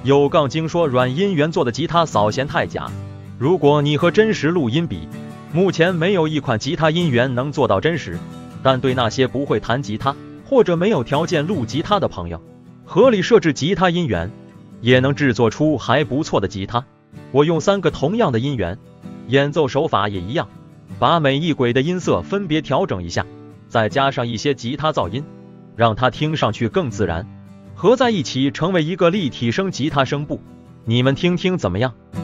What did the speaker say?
有杠精说软音源做的吉他扫弦太假。如果你和真实录音比，目前没有一款吉他音源能做到真实。但对那些不会弹吉他或者没有条件录吉他的朋友，合理设置吉他音源，也能制作出还不错的吉他。我用3个同样的音源，演奏手法也一样，把每一轨的音色分别调整一下，再加上一些吉他噪音，让它听上去更自然，合在一起成为一个立体声吉他声部。你们听听怎么样？